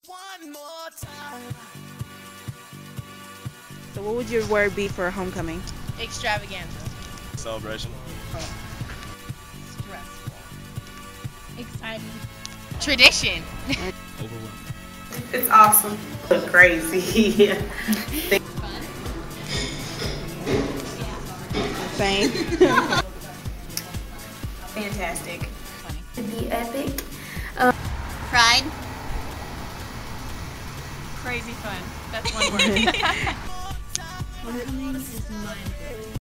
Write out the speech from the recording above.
One more time. So what would your word be for homecoming? Extravaganza. Celebration. Stressful. Exciting. Tradition. Overwhelming. It's awesome. Crazy. Same. Fantastic. Funny. Be epic. Pride. Crazy fun. That's one word. Homecoming is mind-blowing.